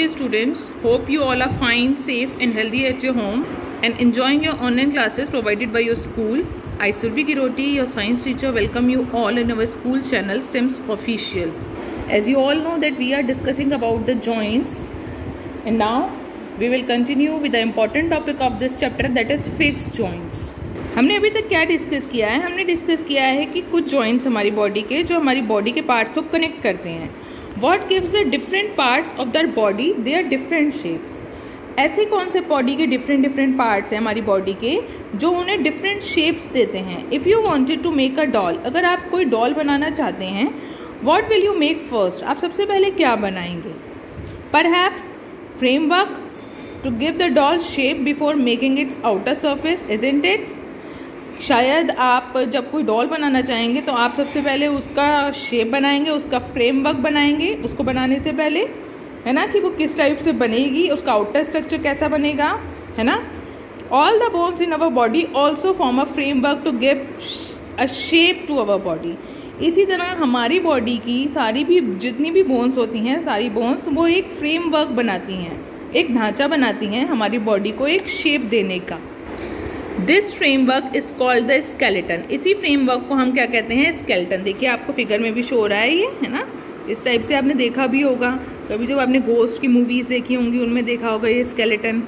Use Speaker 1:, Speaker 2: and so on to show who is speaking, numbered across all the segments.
Speaker 1: students, hope you all are fine, safe and healthy at your home and enjoying your online classes provided by your school. I, Surbhi Giroti, your science teacher, welcome you all in our school channel Sims Official. As you all know that we are discussing about the joints, and now we will continue with the important topic of this chapter, that is fixed joints. हमने अभी तक क्या discuss किया है? हमने discuss किया है कि कुछ जॉइंट्स हमारी बॉडी के जो हमारी बॉडी के पार्ट्स को कनेक्ट करते हैं. What gives the different parts of their body their different shapes? ऐसे कौन से बॉडी के डिफरेंट पार्ट्स हैं हमारी बॉडी के जो उन्हें डिफरेंट शेप्स देते हैं. If you wanted to make a doll, अगर आप कोई डॉल बनाना चाहते हैं, what will you make first? आप सबसे पहले क्या बनाएंगे? Perhaps framework to give the doll shape before making its outer surface, isn't it? शायद आप जब कोई डॉल बनाना चाहेंगे तो आप सबसे पहले उसका शेप बनाएंगे, उसका फ्रेमवर्क बनाएंगे उसको बनाने से पहले, है ना, कि वो किस टाइप से बनेगी, उसका आउटर स्ट्रक्चर कैसा बनेगा, है ना. All the bones in our body also form a framework to give a shape to our body. इसी तरह हमारी बॉडी की सारी भी जितनी भी बोन्स होती हैं, सारी बोन्स वो एक फ्रेमवर्क बनाती हैं, एक ढांचा बनाती हैं हमारी बॉडी को एक शेप देने का. This framework is called the skeleton. इसी फ्रेमवर्क को हम क्या कहते हैं? स्केलेटन. देखिए आपको फिगर में भी शो हो रहा है ये, है ना. इस टाइप से आपने देखा भी होगा कभी, जब आपने घोस्ट की मूवीज देखी होंगी उनमें देखा होगा ये skeleton.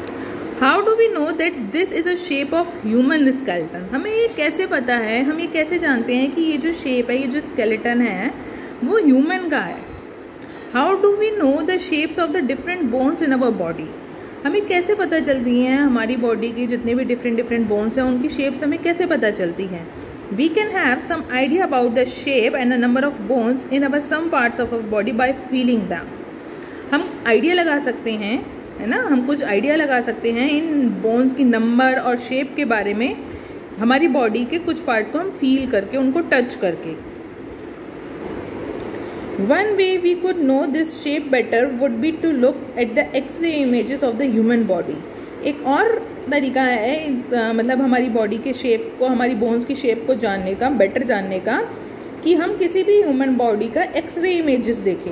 Speaker 1: How do we know that this is a shape of human skeleton? हमें ये कैसे पता है, हम ये कैसे जानते हैं कि ये जो शेप है, ये जो स्केलेटन है वो ह्यूमन का है? How do we know the shapes of the different bones in our body? हमें कैसे पता चलती हैं हमारी बॉडी की जितने भी डिफरेंट बोन्स हैं उनकी शेप्स हमें कैसे पता चलती हैं? We can have some idea about the shape and the number of bones in our some parts of our body by feeling them. हम आइडिया लगा सकते हैं, है ना, हम कुछ आइडिया लगा सकते हैं इन बोन्स की नंबर और शेप के बारे में हमारी बॉडी के कुछ पार्ट्स को हम फील करके, उनको टच करके. One way we could know this shape better would be to look at the X-ray images of the human body. एक और तरीका है मतलब हमारी बॉडी के शेप को, हमारी बोन्स की शेप को जानने का, बेटर जानने का, कि हम किसी भी ह्यूमन बॉडी का एक्सरे इमेजेस देखें.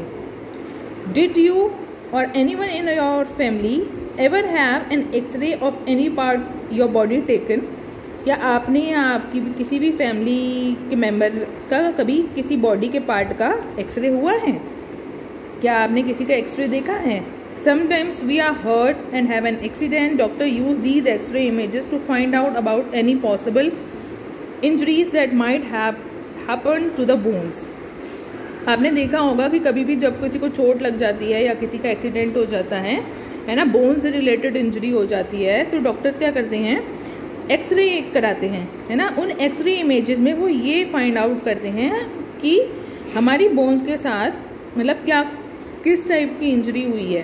Speaker 1: Did you or anyone in your family ever have an X-ray of any part your body taken? क्या आपने या आपकी किसी भी फैमिली के मेंबर का कभी किसी बॉडी के पार्ट का एक्सरे हुआ है? क्या आपने किसी का एक्सरे देखा है? Sometimes we are hurt and have an accident. Doctor use these X-ray images to find out about any possible injuries that might have happened to the bones. आपने देखा होगा कि कभी भी जब किसी को चोट लग जाती है या किसी का एक्सीडेंट हो जाता है ना, बोन से रिलेटेड इंजरी हो जाती है, तो डॉक्टर्स क्या करते हैं? एक्सरे कराते हैं, है ना. उन एक्सरे इमेजेस में वो ये फाइंड आउट करते हैं कि हमारी बोन्स के साथ मतलब क्या, किस टाइप की इंजरी हुई है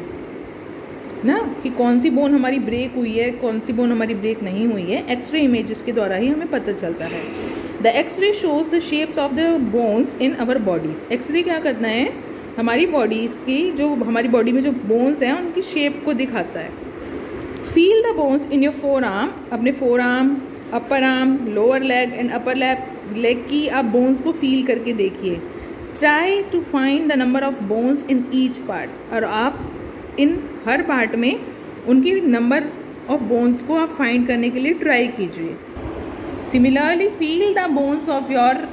Speaker 1: ना, कि कौन सी बोन हमारी ब्रेक हुई है, कौन सी बोन हमारी ब्रेक नहीं हुई है. एक्सरे इमेजेस के द्वारा ही हमें पता चलता है. The X-ray shows the shapes of the bones in our bodies. X-ray क्या करता है? हमारी बॉडीज की, जो हमारी बॉडी में जो बोन्स हैं उनकी शेप को दिखाता है. Feel the bones in your forearm. अपने forearm, upper arm, lower leg and upper leg की आप बोन्स को फील करके देखिए. Try to find the number of bones in each part. और आप इन हर पार्ट में उनकी नंबर ऑफ बोन्स को आप फाइंड करने के लिए ट्राई कीजिए. Similarly feel the bones of your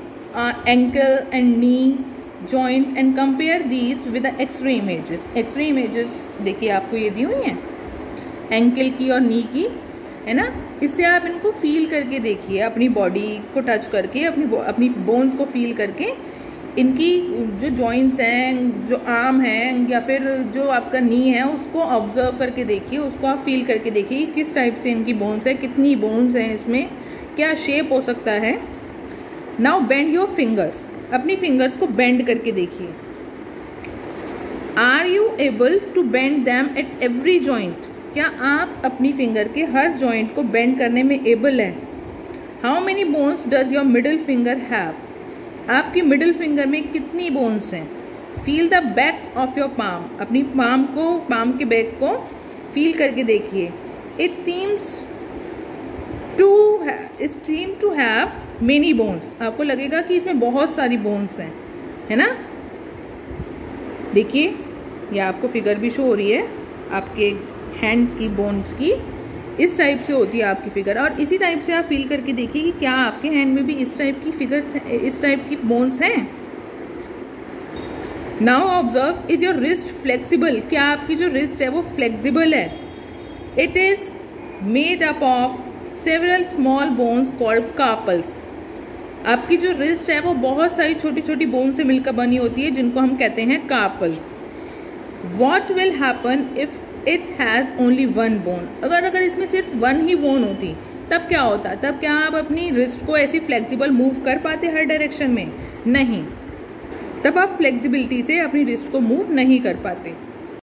Speaker 1: ankle and knee joints and compare these with the X-ray images. X-ray images देखिए आपको ये दी हुई हैं एंकल की और नी की, है ना. इससे आप इनको फील करके देखिए, अपनी बॉडी को टच करके, अपनी बोन्स को फील करके, इनकी जो जॉइंट्स हैं, जो आर्म है या फिर जो आपका नी है, उसको ऑब्जर्व करके देखिए, उसको आप फील करके देखिए किस टाइप से इनकी बोन्स है, कितनी बोन्स हैं इसमें, क्या शेप हो सकता है. Now bend your fingers. अपनी फिंगर्स को बेंड करके देखिए. Are you able to bend them at every joint? क्या आप अपनी फिंगर के हर जॉइंट को बेंड करने में एबल हैं? How many bones does your middle finger have? आपकी मिडिल फिंगर में कितनी बोन्स हैं? Feel the back of your palm. अपनी पाम के बैक को फील करके देखिए. It seems to have many bones. आपको लगेगा कि इसमें बहुत सारी बोन्स हैं, है ना. देखिए या आपको फिगर भी शो हो रही है आपके हैंड्स की, बोन्स की। इस टाइप से होती है आपकी फिगर, और इसी टाइप से आप फील करके देखिए कि क्या आपके हैंड में भी इस टाइप की फिगर्स, इस टाइप की बोन्स हैं। Now observe, is your wrist flexible? क्या आपकी जो रिस्ट है वो फ्लेक्सिबल है? It is made up of several small bones called carpals. आपकी जो रिस्ट है वो बहुत सारी छोटी छोटी बोन से मिलकर बनी होती है, जिनको हम कहते हैं carpals. What will happen if it has only one bone? अगर इसमें सिर्फ वन ही बोन होती तब क्या होता? तब क्या आप अपनी रिस्ट को ऐसी फ्लेक्सिबल मूव कर पाते हर डायरेक्शन में? नहीं, तब आप फ्लेक्सिबिलिटी से अपनी रिस्ट को मूव नहीं कर पाते।